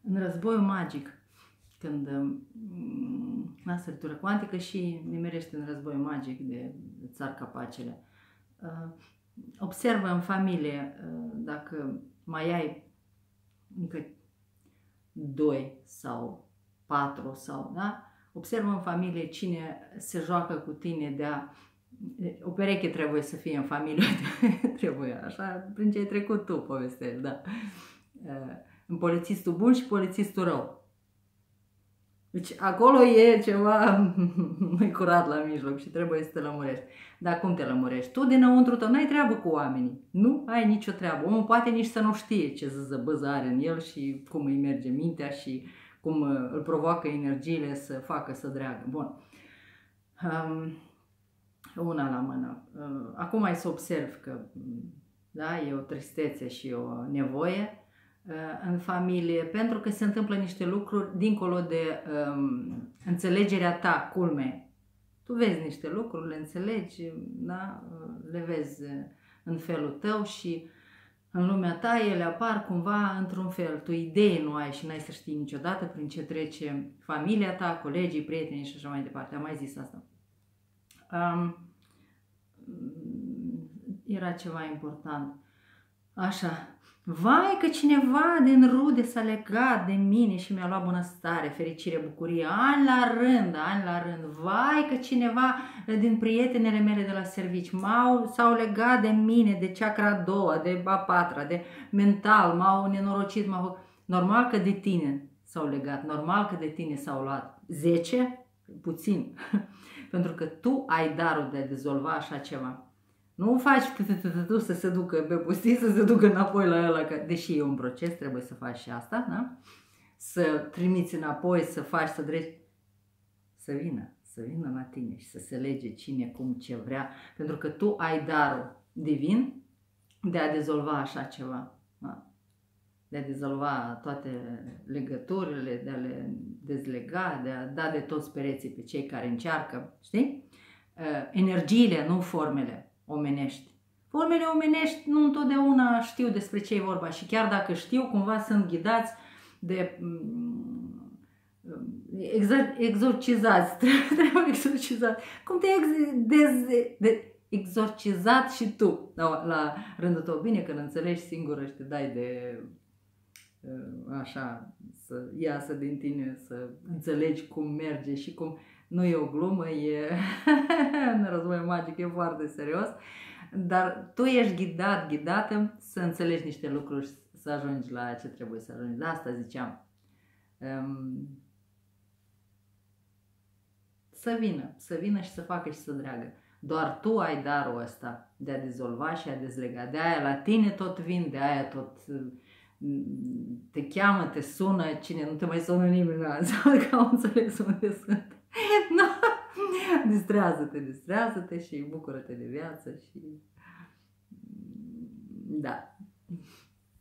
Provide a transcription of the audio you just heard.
În războiul magic, când la săritură cuantică și nimerește în războiul magic de țar capacele, observă în familie, dacă mai ai încă 2 sau 4 sau, da? Observă în familie cine se joacă cu tine o pereche trebuie să fie în familie, trebuie așa, prin ce ai trecut tu, povestești, da. În polițistul bun și polițistul rău. Deci acolo e ceva mai curat la mijloc și trebuie să te lămurești. Dar cum te lămurești? Tu dinăuntru tău n-ai treabă cu oamenii. Nu ai nicio treabă. Omul poate nici să nu știe ce zăbăză are în el și cum îi merge mintea și cum îl provoacă energiile să facă să dreagă. Bun. Una la mână. Acum ai să observ că da, e o tristețe și o nevoie în familie, pentru că se întâmplă niște lucruri dincolo de înțelegerea ta, culme. Tu vezi niște lucruri, le înțelegi, da? Le vezi în felul tău și în lumea ta ele apar cumva într-un fel. Tu idee nu ai și n-ai să știi niciodată prin ce trece familia ta, colegii, prietenii și așa mai departe. Am mai zis asta. Era ceva important. Așa. Vai că cineva din rude s-a legat de mine și mi-a luat bunăstare, fericire, bucurie, ani la rând, ani la rând. Vai că cineva din prietenele mele de la servici s-au legat de mine, de chakra a doua, de a patra, de mental, m-au nenorocit, normal că de tine s-au legat, normal că de tine s-au luat 10, puțin, pentru că tu ai darul de a dezolva așa ceva. Nu faci să se ducă pe pustii, să se ducă înapoi la ăla, că deși e un proces, trebuie să faci și asta, da? Să trimiți înapoi, să faci, să dregi, să vină la tine și să se lege cine, cum, ce vrea, pentru că tu ai darul divin de a dezolva așa ceva, da? De a dezolva toate legăturile, de a le dezlega, de a da de toți pereții pe cei care încearcă, știi? Energiile, nu formele omenești. Formele omenești nu întotdeauna știu despre ce e vorba și chiar dacă știu, cumva sunt ghidați de exorcizați. Trebuie exorcizați. Cum te exorcizat și tu la rândul tău. Bine că înțelegi singură și te dai de așa, să iasă din tine, să înțelegi cum merge și cum. Nu e o glumă, e în războiul magic, e foarte serios, dar tu ești ghidată să înțelegi niște lucruri, să ajungi la ce trebuie să ajungi. De asta ziceam. Să vină și să facă și să dreagă. Doar tu ai darul ăsta de a dezolva și a dezlega. De aia la tine tot vin, de aia tot te cheamă, te sună, cine nu te mai sună nimeni, înseamnă că au înțeles unde sunt. No. Distrează-te și bucură-te de viață și da.